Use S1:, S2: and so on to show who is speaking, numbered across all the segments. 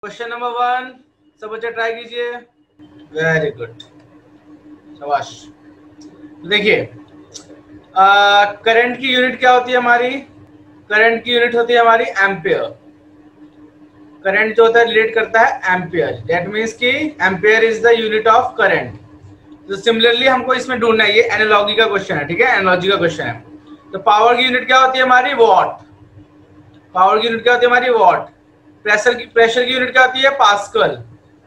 S1: Question number 1 सब बच्चे try कीजिए। वेरी गुड, शाबाश। देखिए करंट की यूनिट क्या होती है हमारी? करंट की यूनिट होती है हमारी एम्पियर। करंट जो होता है रिलेट करता है एम्पियर, दैट मींस कि ampere is the unit of current. तो सिमिलरली हमको इसमें ढूंढना है, ये एनालॉजी का क्वेश्चन है, ठीक है, एनालॉजी का क्वेश्चन है। तो पावर की यूनिट क्या होती है हमारी? वॉट। पावर की यूनिट क्या होती है हमारी? वॉट। प्रेशर की यूनिट क्या होती है? पास्कल।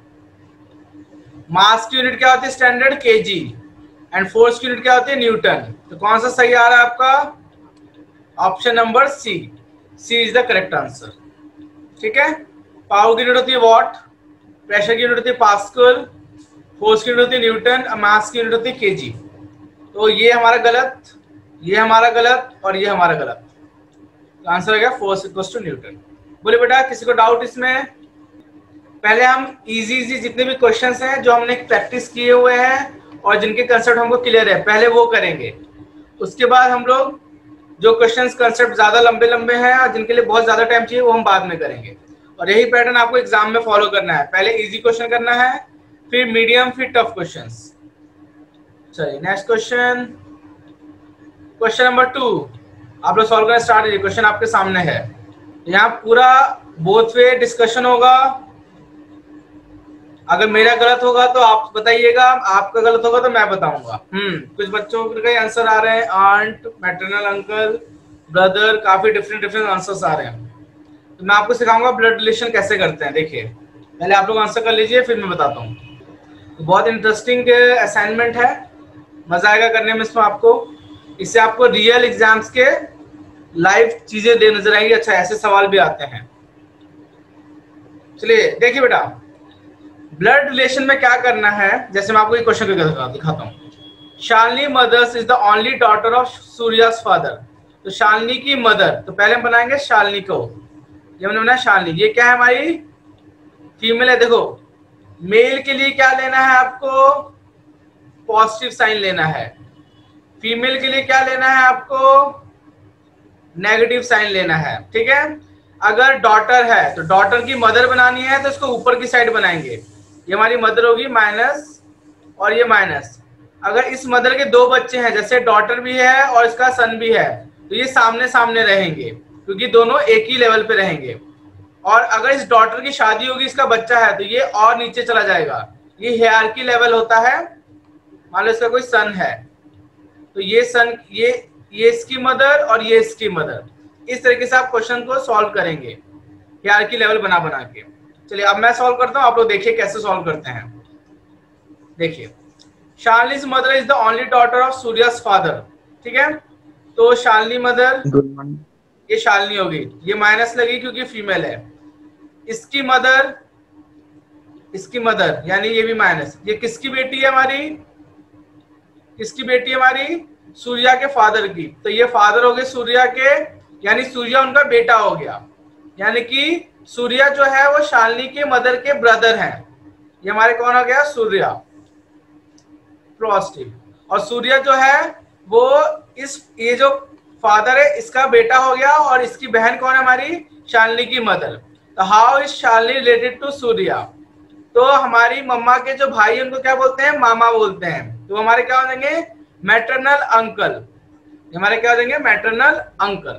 S1: मास की यूनिट क्या होती है? Standard kg. एंड फोर्स की यूनिट क्या होती है? न्यूटन। तो कौन सा सही आ रहा है आपका? Option number C. C is the correct answer, ठीक है। पावर की यूनिट होती है वॉट, प्रेशर की यूनिट होती है पास्कल, फोर्स की यूनिट होती है न्यूटन, और मास की यूनिट होती है केजी। तो ये हमारा गलत, ये हमारा गलत, और ये हमारा गलत। तो आंसर हो गया फोर्स इक्वल्स टू न्यूटन। बोले बेटा किसी को डाउट इसमें? पहले हम इजी जितने भी क्वेश्चंस हैं जो हमने प्रैक्टिस किए हुए हैं और जिनके कंसेप्ट हमको क्लियर है, पहले वो करेंगे। उसके बाद हम लोग जो क्वेश्चंस कंसेप्ट ज्यादा लंबे लंबे हैं और जिनके लिए बहुत ज्यादा टाइम चाहिए वो हम बाद में करेंगे। और यही पैटर्न आपको एग्जाम में फॉलो करना है, पहले इजी क्वेश्चन करना है, फिर मीडियम, फिर टफ क्वेश्चंस। चलिए नेक्स्ट क्वेश्चन, क्वेश्चन नंबर 2 आप लोग सॉल्व करना स्टार्ट कीजिए। क्वेश्चन आपके सामने है, यहाँ पूरा बोथ वे डिस्कशन होगा। अगर मेरा गलत होगा तो आप बताइएगा, आपका गलत होगा तो मैं बताऊंगा। कुछ बच्चों के आंसर आ रहे हैं, आंट, मैटरनल अंकल, ब्रदर, काफी डिफरेंट आंसर्स आ रहे हैं। तो मैं आपको सिखाऊंगा ब्लड रिलेशन कैसे करते हैं। देखिए पहले आप लोग आंसर कर लीजिए, फिर मैं बताता हूँ। तो बहुत इंटरेस्टिंग असाइनमेंट है, मजा आएगा करने में इसमें आपको। इससे आपको रियल एग्जाम्स के लाइव चीजें दे नजर आएंगी। अच्छा ऐसे सवाल भी आते हैं। चलिए देखिए बेटा, ब्लड रिलेशन में क्या करना है, जैसे मैं आपको एक क्वेश्चन दिखाता हूँ। Shalini mother's is the only daughter of Surya's father. तो शालिनी की मदर, तो पहले हम बनाएंगे शालिनी को, ये हमने बनाया शालिनी। ये क्या है हमारी? फीमेल है। देखो मेल के लिए क्या लेना है आपको? पॉजिटिव साइन लेना है। फीमेल के लिए क्या लेना है आपको? नेगेटिव साइन लेना है, ठीक है। अगर डॉटर है तो डॉटर की मदर बनानी है तो इसको ऊपर की साइड बनाएंगे। ये हमारी मदर होगी माइनस, और ये माइनस। अगर इस मदर के दो बच्चे हैं, जैसे डॉटर भी है और इसका सन भी है, तो ये सामने सामने रहेंगे क्योंकि दोनों एक ही लेवल पे रहेंगे। और अगर इस डॉटर की शादी होगी, इसका बच्चा है, तो ये और नीचे चला जाएगा। ये हायरार्की लेवल होता है। मान लो इसका कोई सन है, तो ये सन, ये इसकी मदर और ये इसकी मदर। इस तरीके से आप क्वेश्चन को सॉल्व करेंगे हायरार्की लेवल बना बना के। चलिए अब मैं सॉल्व करता हूं, आप लोग देखिए कैसे सॉल्व करते हैं। देखिए Shalini's mother is the only daughter of Surya's father, ठीक है। तो शालिनी मदर, ये शालिनी होगी, ये माइनस लगी क्योंकि फीमेल है। इसकी मदर, इसकी मदर यानी ये भी माइनस। ये किसकी बेटी है हमारी? किसकी बेटी है हमारी? सूर्या के फादर की। तो ये फादर हो गए सूर्या के, यानी सूर्या उनका बेटा हो गया। यानी कि सूर्या जो है वो शालिनी के मदर के ब्रदर हैं। ये हमारे कौन हो गया? सूर्या, पॉजिटिव। और सूर्या जो है वो ये जो फादर है इसका बेटा हो गया, और इसकी बहन कौन है हमारी? शालिनी की मदर। तो how is Shalini related to Surya? तो हमारी मम्मा के जो भाई हैं उनको क्या बोलते हैं? मामा बोलते हैं। तो हमारे क्या हो जाएंगे? Maternal uncle. हमारे क्या हो जाएंगे? Maternal uncle.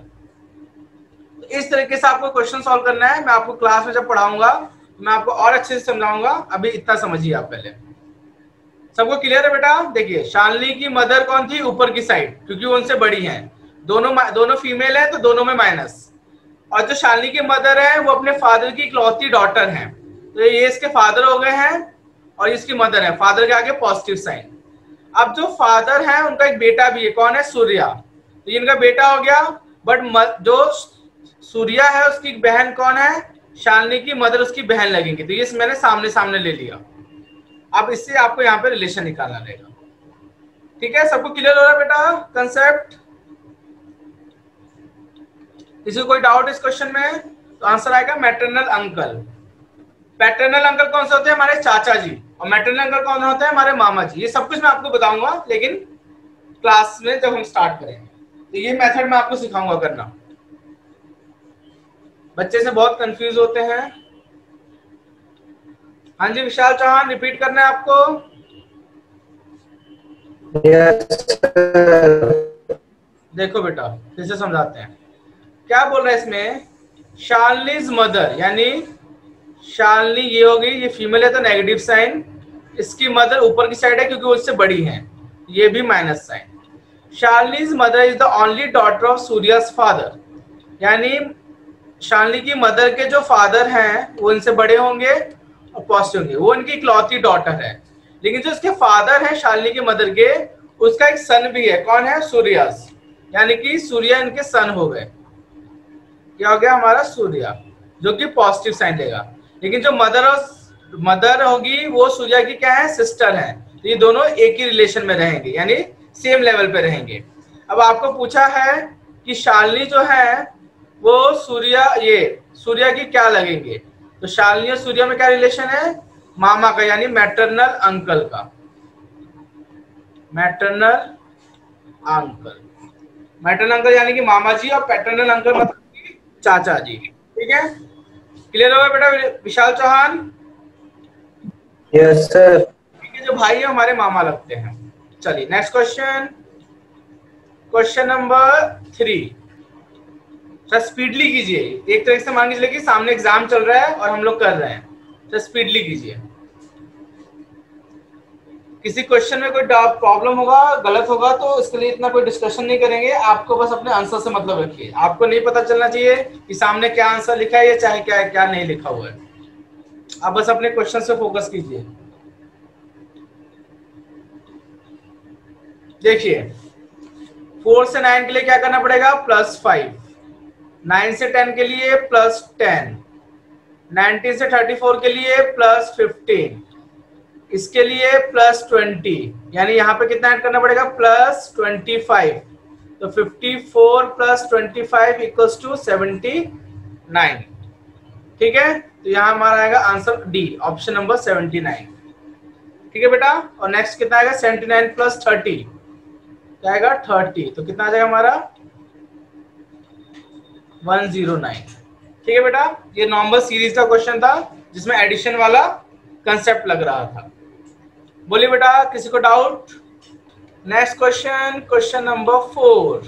S1: तो इस तरीके से आपको क्वेश्चन सॉल्व करना है। मैं आपको क्लास में जब पढ़ाऊंगा मैं आपको और अच्छे से समझाऊंगा। अभी इतना समझिए आप पहले। सबको क्लियर है बेटा? देखिए शालिनी की मदर कौन थी? ऊपर की साइड, क्योंकि वो उनसे बड़ी हैं। दोनों फीमेल है तो दोनों में माइनस। और जो शालिनी की मदर है वो अपने फादर की इकलौती डॉटर है, तो ये इसके फादर हो गए हैं, और इसकी मदर है। फादर के आगे पॉजिटिव साइन। अब जो फादर है उनका एक बेटा भी है, कौन है? सूर्या। तो इनका बेटा हो गया। बट जो सूर्या है उसकी बहन कौन है? शालिनी की मदर उसकी बहन लगेंगी। तो ये मैंने सामने सामने ले लिया। अब इससे आपको यहाँ पे रिलेशन निकालना रहेगा, ठीक है। सबको क्लियर हो रहा है बेटा कंसेप्ट? किसी को कोई डाउट इस क्वेश्चन में? तो आंसर आएगा मैटरनल अंकल। पैटर्नल अंकल कौन से होते हैं? हमारे चाचा जी। और मैटरनल अंकल कौन होते हैं? हमारे मामा जी। ये सब कुछ मैं आपको बताऊंगा, लेकिन क्लास में जब हम स्टार्ट करेंगे। तो ये मेथड मैं आपको सिखाऊंगा करना। बच्चे से बहुत कंफ्यूज होते हैं, हाँ जी विशाल चौहान, रिपीट करना है आपको।
S2: Yes sir.
S1: देखो बेटा फिर से समझाते हैं, क्या बोल रहा है इसमें, शालिनीज मदर, यानी शालिनी ये होगी, ये फीमेल है तो नेगेटिव साइन, इसकी मदर ऊपर की साइड है क्योंकि वो इससे बड़ी है, ये भी minus sign. Shalini's mother is the only daughter of Surya's father, यानी शालिनी की मदर के जो फादर हैं वो इनसे बड़े होंगे और पॉजिटिव होंगे, वो इनकी इकलौती डॉटर है। लेकिन जो इसके फादर है शालिनी की मदर के, उसका एक सन भी है, कौन है, सूर्यास, यानी कि सूर्य इनके सन हो गए, क्या हो गया हमारा सूर्य, जो कि पॉजिटिव साइन देगा। लेकिन जो मदर होगी वो सूर्य की क्या है, सिस्टर है, तो ये दोनों एक ही रिलेशन में रहेंगे, यानी सेम लेवल पे रहेंगे। अब आपको पूछा है कि शालिनी जो है वो सूर्य की क्या लगेंगे, तो शालिनी और सूर्य में क्या रिलेशन है, मामा का, यानी मैटरनल अंकल का, मैटरनल अंकल, मैटरनल अंकल यानी कि मामा जी, और पैटर्नल अंकल मतलब कि चाचा जी। ठीक है, क्लियर हो गया बेटा विशाल चौहान।
S2: Yes sir.
S1: ठीक है, जो भाई है हमारे मामा लगते हैं। चलिए next question, question number 3। Sir speedly कीजिए, एक तरीके से मान के चलिए कि सामने एग्जाम चल रहा है और हम लोग कर रहे हैं, तो स्पीडली कीजिए। किसी क्वेश्चन में कोई प्रॉब्लम होगा, गलत होगा, तो इसके लिए इतना कोई डिस्कशन नहीं करेंगे, आपको बस अपने आंसर से मतलब रखिए। आपको नहीं पता चलना चाहिए कि सामने क्या आंसर लिखा है या चाहे क्या क्या नहीं लिखा हुआ है, आप बस अपने क्वेश्चन से फोकस कीजिए। देखिए 4 से 9 के लिए क्या करना पड़ेगा, +5, 9 से 10 के लिए +10, 19 से 34 के लिए +15, इसके लिए +20, यानी यहाँ पे कितना ऐड करना पड़ेगा, +25, तो 54 + 25 = 79। ठीक है, तो यहाँ हमारा आएगा आंसर डी, ऑप्शन नंबर 79। ठीक है बेटा, और नेक्स्ट कितना आएगा, 79 + 30 क्या आएगा, 30, तो कितना आ जाएगा हमारा 109। ठीक है बेटा, ये नॉर्मल सीरीज का क्वेश्चन था जिसमें एडिशन वाला कंसेप्ट लग रहा था। बोलिए बेटा किसी को doubt. Next question, question number 4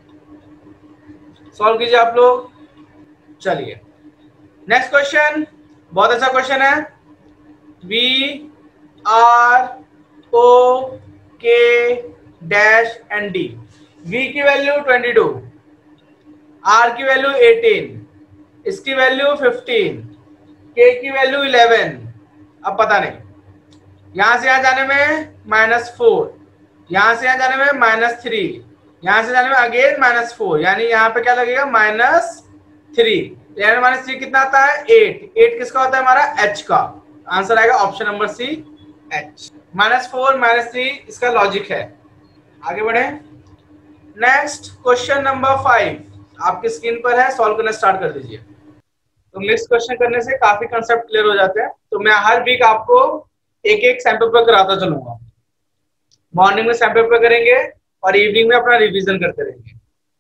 S1: solve कीजिए आप लोग। चलिए नेक्स्ट क्वेश्चन, बहुत अच्छा क्वेश्चन है। VROK-D, V की वैल्यू 22, R की वैल्यू 18, इसकी वैल्यू 15, K की वैल्यू 11। अब पता नहीं, यहां से यहां जाने में -4, यहां से यहां जाने में -3, यहां से जाने में अगेन -4, यानी यहाँ पे क्या लगेगा, -3, -3 कितना आता है, 8 किसका होता है हमारा, H का। आंसर आएगा ऑप्शन नंबर सी, H। -4 -3 इसका लॉजिक है। आगे बढ़े, नेक्स्ट क्वेश्चन नंबर 5 आपकी स्क्रीन पर है, सॉल्व करना स्टार्ट कर दीजिए। तो मिक्स क्वेश्चन करने से काफी कंसेप्ट क्लियर हो जाते हैं, तो मैं हर वीक आपको एक एक सैंपल पेपर कराता चलूंगा। मॉर्निंग में सैंपल पेपर करेंगे और इवनिंग में अपना रिवीजन करते रहेंगे।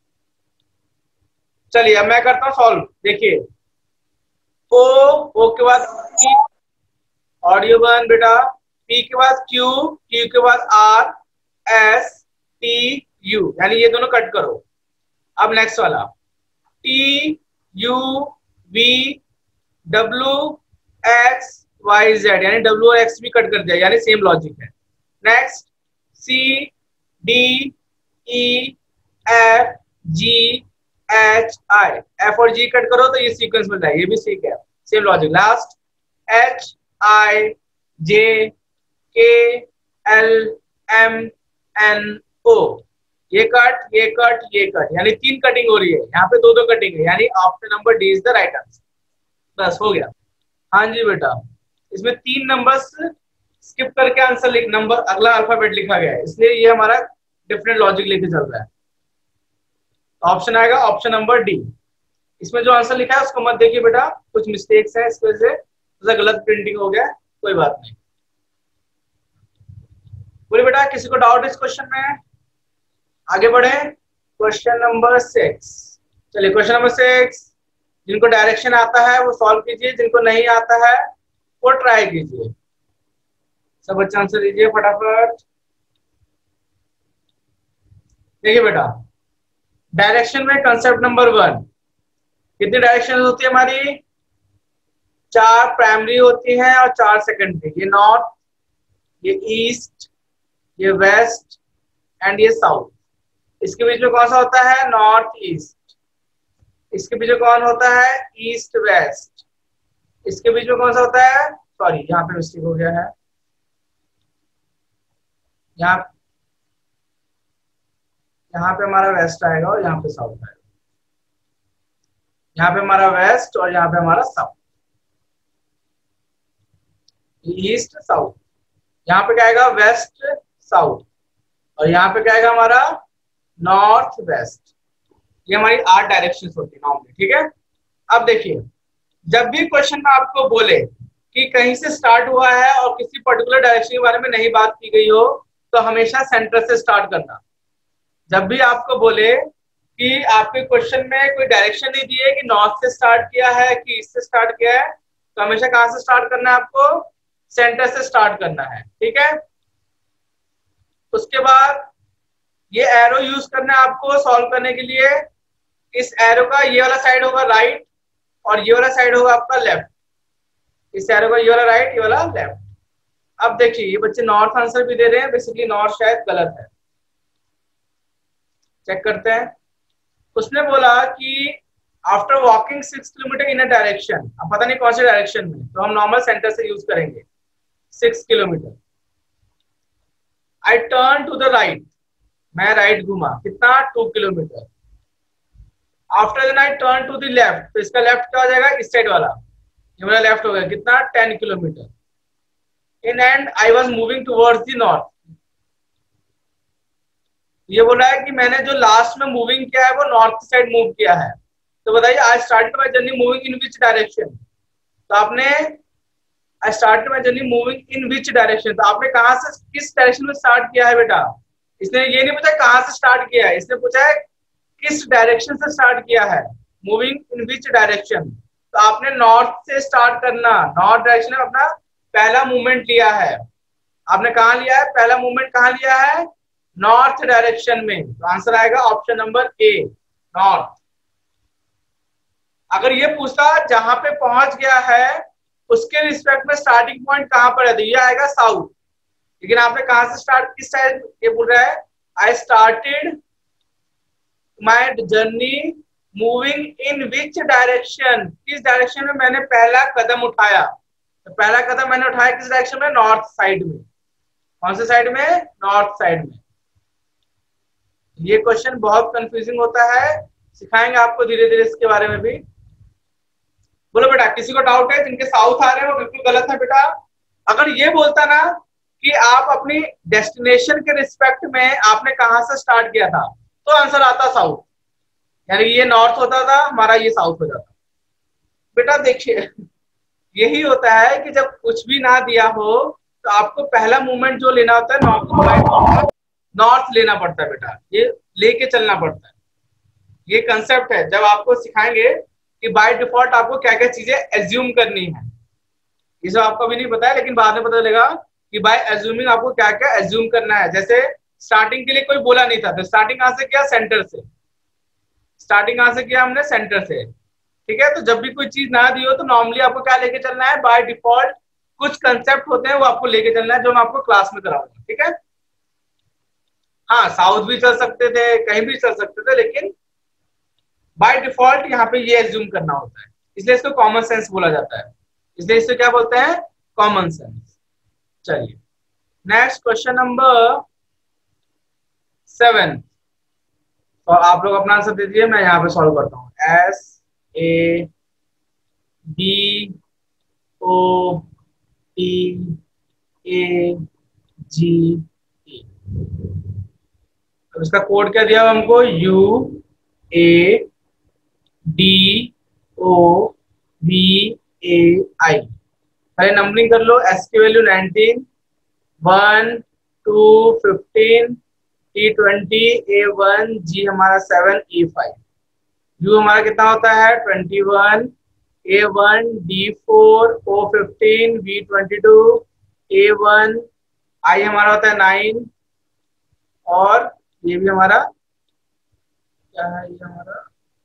S1: चलिए अब मैं करता हूँ सॉल्व। देखिए ओ के बाद ऑडियो बन बेटा, पी के बाद क्यू, क्यू के बाद आर, एस टी यू, यानी ये दोनों कट करो। अब नेक्स्ट वाला T U V W X Y Z, यानी डब्ल्यू और एक्स भी कट कर दिया, यानी सेम लॉजिक है। Next C D E F G H I, F और जी कट करो तो ये सीक्वेंस मिल जाएगा, ये भी सीख है, same logic. Last H I J K L M N O, ये कट ये कट ये कट, यानी 3 कटिंग हो रही है, यहाँ पे 2-2 कटिंग है, यानी option number D is the right answer. बस हो गया। हाँ जी बेटा, इसमें 3 नंबर्स स्किप करके आंसर लिख, नंबर अगला अल्फाबेट लिखा गया है, इसलिए ये हमारा डिफरेंट लॉजिक लेके चल रहा है। ऑप्शन आएगा ऑप्शन नंबर डी। इसमें जो आंसर लिखा है उसको मत देखिए बेटा, कुछ मिस्टेक्स है, इस वजह से गलत प्रिंटिंग हो गया, कोई बात नहीं। बोलिए बेटा किसी को डाउट इस क्वेश्चन में। आगे बढ़े, क्वेश्चन नंबर 6। चलिए क्वेश्चन नंबर 6, जिनको डायरेक्शन आता है वो सॉल्व कीजिए, जिनको नहीं आता है वो ट्राई कीजिए। सब बच्चे आंसर दीजिए फटाफट। देखिए बेटा, डायरेक्शन में कंसेप्ट नंबर 1, कितनी डायरेक्शन होती है हमारी? 4 प्राइमरी होती हैं और 4 सेकेंडरी। ये नॉर्थ, ये ईस्ट, ये वेस्ट एंड ये साउथ। इसके बीच में कौन सा होता है? North east. इसके बीच में कौन होता है? East west. इसके बीच में कौन सा होता है? सॉरी, यहाँ पे मिस्टेक हो गया है। यहाँ पे हमारा वेस्ट आएगा और यहाँ पे साउथ आएगा। यहाँ पे हमारा वेस्ट और यहाँ पे हमारा साउथ, ईस्ट साउथ। यहाँ पे क्या आएगा? West south. और यहाँ पे क्या आएगा हमारा? North west. ये हमारी 8 डायरेक्शंस होती है नॉर्मली, ठीक है। अब देखिए, जब भी क्वेश्चन में आपको बोले कि कहीं से स्टार्ट हुआ है और किसी पर्टिकुलर डायरेक्शन के बारे में नहीं बात की गई हो, तो हमेशा सेंटर से स्टार्ट करना। जब भी आपको बोले कि आपके क्वेश्चन में कोई डायरेक्शन नहीं दी है कि नॉर्थ से स्टार्ट किया है कि ईस्ट से स्टार्ट किया है, तो हमेशा कहां से स्टार्ट करना है? आपको सेंटर से स्टार्ट करना है, ठीक है। उसके बाद ये एरो यूज करना है आपको सॉल्व करने के लिए। इस एरो का ये वाला साइड होगा राइट और ये वाला साइड होगा आपका लेफ्ट। इस एरो का ये वाला राइट, ये वाला लेफ्ट। अब देखिए, ये बच्चे नॉर्थ आंसर भी दे रहे हैं, बेसिकली नॉर्थ शायद गलत है। चेक करते हैं। उसने बोला कि after walking 6 kilometre in a direction, अब पता नहीं कौन से डायरेक्शन में, तो हम नॉर्मल सेंटर से यूज करेंगे। 6 kilometre I turn to the right, मैं राइट घूमा, कितना? 2 kilometre. After then I turn to the left, तो इसका लेफ्ट क्या हो जाएगा? इस साइड वाला, ये वाला लेफ्ट हो गया, कितना? 10 kilometre. In end I was moving towards the north. ये बोल रहा है कि मैंने जो लास्ट में मूविंग किया है वो नॉर्थ साइड मूव किया है। तो बताइए, I started my journey moving in which direction? तो आपने I started my journey moving in which direction, तो आपने कहां से, किस डायरेक्शन में स्टार्ट किया है बेटा? इसने ये नहीं पूछा कहां से स्टार्ट किया है, इसने पूछा है किस डायरेक्शन से स्टार्ट किया है, मूविंग इन विच डायरेक्शन। तो आपने नॉर्थ से स्टार्ट करना, नॉर्थ डायरेक्शन में अपना पहला मूवमेंट लिया है। आपने कहां लिया है? पहला मूवमेंट कहां लिया है? नॉर्थ डायरेक्शन में। तो आंसर आएगा ऑप्शन नंबर ए, नॉर्थ। अगर ये पूछता जहां पे पहुंच गया है उसके रिस्पेक्ट में स्टार्टिंग पॉइंट कहां पर है, तो ये आएगा साउथ। लेकिन आपने कहां से स्टार्ट, किस साइड? ये बोल रहा है I started my journey moving in which direction, किस डायरेक्शन में मैंने पहला कदम उठाया। तो पहला कदम मैंने उठाया किस डायरेक्शन में? नॉर्थ साइड में। कौन से साइड में? नॉर्थ साइड में। ये क्वेश्चन बहुत कंफ्यूजिंग होता है, सिखाएंगे आपको धीरे धीरे इसके बारे में भी। बोलो बेटा, किसी को डाउट है? जिनके साउथ आ रहे हैं वो बिल्कुल गलत है बेटा। अगर ये बोलता ना कि आप अपनी डेस्टिनेशन के रिस्पेक्ट में आपने कहां से स्टार्ट किया था, तो आंसर आता साउथ, यानी ये नॉर्थ होता था, हमारा ये साउथ हो जाता। बेटा देखिए, यही होता है कि जब कुछ भी ना दिया हो तो आपको पहला मूवमेंट जो लेना होता है नॉर्थ लेना पड़ता है बेटा, ये लेके चलना पड़ता है। ये कंसेप्ट है, जब आपको सिखाएंगे कि बाय डिफॉल्ट आपको क्या क्या चीजें एज्यूम करनी है। ये सब आपको भी नहीं पता है, लेकिन बाद में पता चलेगा कि बाय एज्यूमिंग आपको क्या क्या एज्यूम करना है। जैसे स्टार्टिंग के लिए कोई बोला नहीं था, तो स्टार्टिंग कहां से किया? सेंटर से। स्टार्टिंग कहां से किया हमने? सेंटर से, ठीक है। तो जब भी कोई चीज ना दी हो तो नॉर्मली आपको क्या लेके चलना है? बाय डिफॉल्ट कुछ कंसेप्ट होते हैं वो आपको लेके चलना है, जो मैं आपको क्लास में कराऊंगा, ठीक है। हाँ, साउथ भी चल सकते थे, कहीं भी चल सकते थे, लेकिन बाय डिफॉल्ट यहाँ पे ये एज्यूम करना होता है, इसलिए इसको कॉमन सेंस बोला जाता है। इसलिए इससे क्या बोलते हैं? Common sense. चलिए नेक्स्ट क्वेश्चन नंबर 7, तो आप लोग अपना आंसर दीजिए, मैं यहाँ पे सॉल्व करता हूँ। SADOTE, अब इसका कोड क्या दिया हमको? UADOVAI। पहले नंबरिंग कर लो। S की वैल्यू 19, 1 2 15, T20, A1, G हमारा 7, E5, U हमारा कितना होता है? 21, A1 D4 O15 V22 A1 I हमारा होता है 9 और ये भी हमारा क्या है, ये हमारा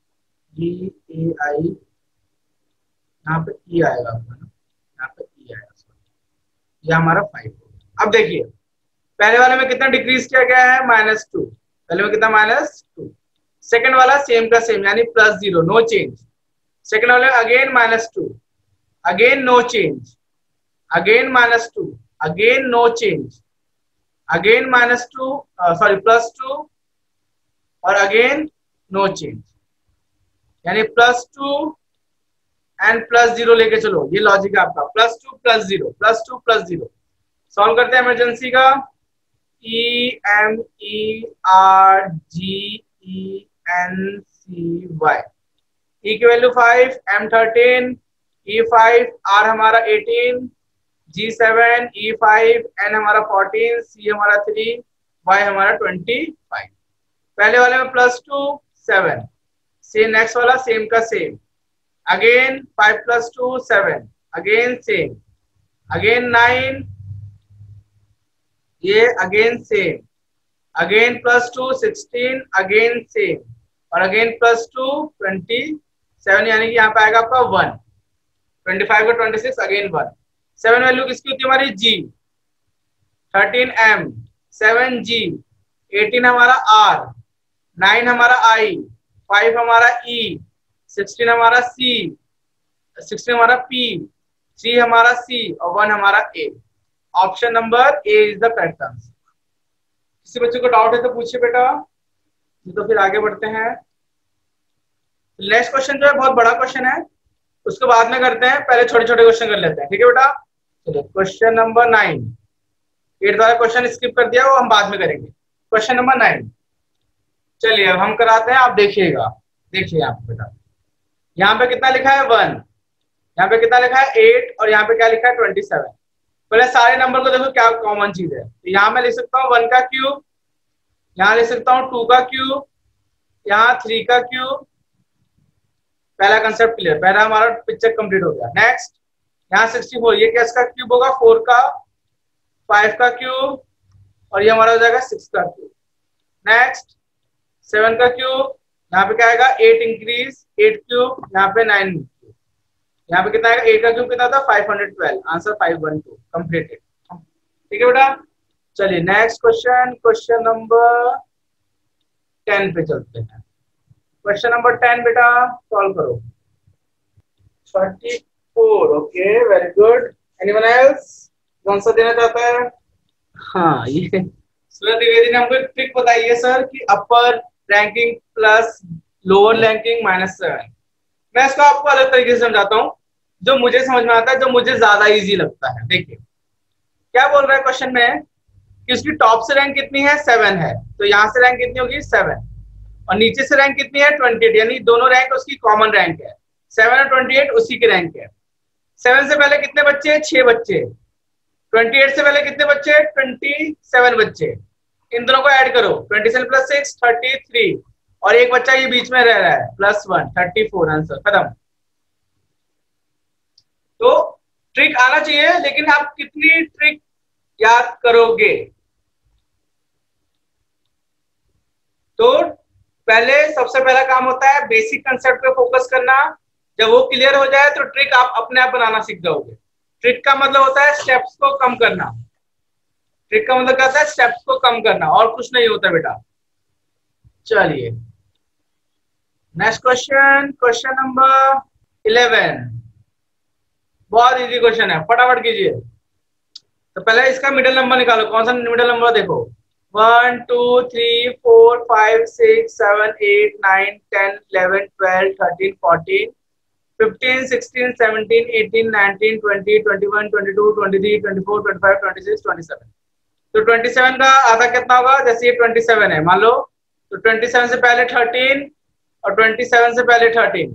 S1: DAI, यहाँ पे E आएगा आपका ना, यहाँ पे E आएगा, ये हमारा 5 होगा। अब देखिए पहले वाले में कितना डिक्रीज किया गया है -2, पहले में कितना -2, सेकंड वाला सेम का सेम यानी +0 नो चेंज, सेकंड वाले again -2 again no change, again -2 again no change, again -2 sorry +2 और अगेन नो चेंज, यानी +2 एंड +0 लेके चलो, ये लॉजिक है आपका, +2 +0 +2 +0। सॉल्व करते हैं इमरजेंसी का, EMERGENCY, E की वैल्यू 5, M13, E5, R हमारा 18, G7, E5, N हमारा 14, C हमारा 3, Y हमारा 25। पहले वाले में +2 7, सेम नेक्स्ट वाला सेम का same, again 5 + 2 7, again same, again 9, ये again same, again +2 16, again same और अगेन +2 27, यानी कि यहाँ पे आएगा आपका 1, 25 का 26 अगेन 1। 7 वैल्यू किसकी होती है हमारी G, 13 M, 7 G, 18 हमारा R, 9 हमारा I, 5 हमारा E, 16 हमारा C, 16 हमारा P, 3 हमारा C और 1 हमारा A। Option number A is the correct answer. किसी बच्चे को डाउट है तो पूछिए बेटा, तो फिर आगे बढ़ते हैं। नेक्स्ट क्वेश्चन जो है बहुत बड़ा क्वेश्चन है, उसको बाद में करते हैं, पहले छोटे छोटे क्वेश्चन कर लेते हैं, ठीक है बेटा। चलिए क्वेश्चन नंबर 9, 8 वाला क्वेश्चन स्किप कर दिया, वो हम बाद में करेंगे। क्वेश्चन नंबर 9, चलिए अब हम कराते हैं, आप देखिएगा, देखिए यहाँ पे बेटा, यहाँ पे कितना लिखा है 1, यहाँ पे कितना लिखा है 8 और यहाँ पे क्या लिखा है 27। पहले सारे नंबर को देखो क्या कॉमन चीज है, तो यहाँ मैं लिख सकता हूँ 1 का क्यूब, यहाँ लिख सकता हूँ 2 का क्यूब, यहाँ 3 का क्यूब। पहला कंसेप्ट क्लियर, पहला हमारा पिक्चर कंप्लीट हो गया। नेक्स्ट यहाँ 64, ये किसका क्यूब होगा 4 का, 5 का क्यूब और ये हमारा हो जाएगा 6 का क्यूब। नेक्स्ट 7 का क्यूब, यहाँ पे क्या आएगा 8 इंक्रीज 8 क्यूब, यहाँ पे 9 क्यूब, यहाँ पे कितना आएगा 8 का क्यूब कितना था 512, आंसर 512 कंप्लीटेड। ठीक है बेटा, चलिए नेक्स्ट क्वेश्चन, क्वेश्चन नंबर 10 पे चलते हैं। क्वेश्चन नंबर 10 बेटा सॉल्व करो। 34, okay very good. Anyone else, कौन सा देना चाहता है? हाँ ये सूर्य द्विवेदी ने हमको एक ट्रिक बताई है सर कि upper ranking plus lower ranking -7। मैं इसको आपको अलग तरीके से समझाता हूँ, जो मुझे समझ में आता है, जो मुझे ज्यादा इजी लगता है। देखिए क्या बोल रहा है क्वेश्चन में कि उसकी टॉप से रैंक कितनी है 7 है, तो यहाँ से रैंक कितनी होगी 7 और नीचे से रैंक कितनी है 28, यानी दोनों रैंक उसकी कॉमन रैंक है, 7 और 28 उसी की रैंक है। 7 से पहले कितने बच्चे 6 बच्चे, 28 से पहले कितने बच्चे 27 बच्चे, इन दोनों को ऐड करो, 27 + 6 33 और एक बच्चा ये बीच में रह रहा है +1 34, आंसर खत्म। तो ट्रिक आना चाहिए, लेकिन आप कितनी ट्रिक याद करोगे। तो पहले सबसे पहला काम होता है बेसिक कंसेप्ट पे फोकस करना, जब वो क्लियर हो जाए तो ट्रिक आप अपने आप बनाना सीख जाओगे। ट्रिक का मतलब होता है स्टेप्स को कम करना, ट्रिक का मतलब क्या होता है स्टेप्स को कम करना, और कुछ नहीं होता बेटा। चलिए नेक्स्ट क्वेश्चन, क्वेश्चन नंबर 11, बहुत इजी क्वेश्चन है, फटाफट कीजिए। तो पहले इसका मिडिल नंबर निकालो, कौन सा मिडिल नंबर देखो, 1 2 3 4 5 6 7 8 9 10 11 12 13 14 15 16 17 18 19 20 21 22 23 24 25 26 27। तो 27 का आधा कितना होगा, जैसे ये 27 है मान लो, तो 27 से पहले 13 और 27 से पहले 13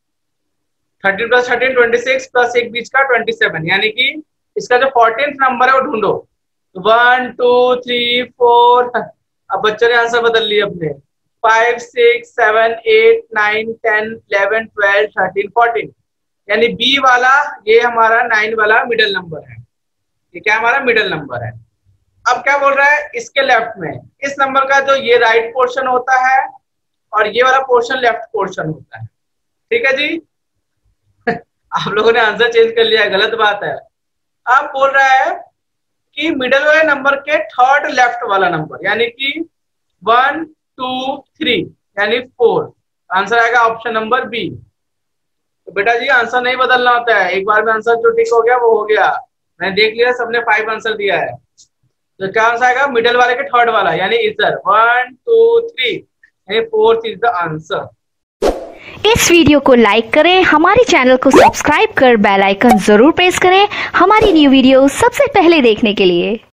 S1: + 13 26 प्लस एक बीच का 27, यानी कि इसका जो 14th नंबर है वो ढूंढो। 1 2 3 4, अब बच्चों ने आंसर बदल लिए अपने, 5 6 7 8 9 10 11 12 13 14, यानी बी वाला ये हमारा 9 वाला मिडिल नंबर है, ये क्या हमारा मिडिल नंबर है। अब क्या बोल रहा है, इसके लेफ्ट में इस नंबर का जो ये राइट पोर्शन होता है और ये वाला पोर्शन लेफ्ट पोर्शन होता है। ठीक है जी आप लोगों ने आंसर चेंज कर लिया, गलत बात है। अब बोल रहा है कि मिडिल वाले नंबर के थर्ड लेफ्ट वाला नंबर, यानी कि 1 2 3 यानी 4, आंसर आएगा ऑप्शन नंबर बी। तो बेटा जी आंसर नहीं बदलना होता है, एक बार में आंसर जो टिक हो गया वो हो गया। मैंने देख लिया सबने 5 आंसर दिया है, तो क्या आंसर आएगा मिडिल वाले के थर्ड वाला, यानी इधर 1 2 3 यानी 4th इज द आंसर।
S3: इस वीडियो को लाइक करें, हमारे चैनल को सब्सक्राइब कर बेल आइकन जरूर प्रेस करें हमारी न्यू वीडियो सबसे पहले देखने के लिए।